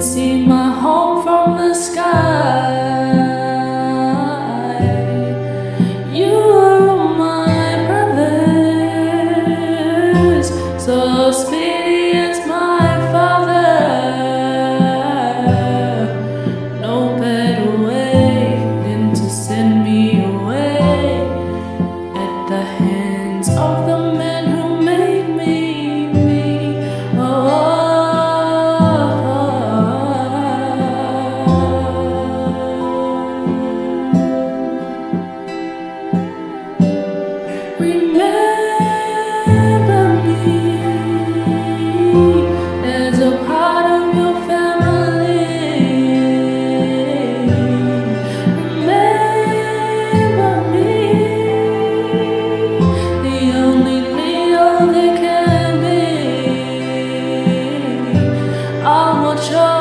see my home from the sky. You are my brothers, so Speedy is my father. No better way than to send me away at the hands of the men who made me me. Oh. Remember me as a part of your family. Remember me, the only Leo there can be. I'll watch over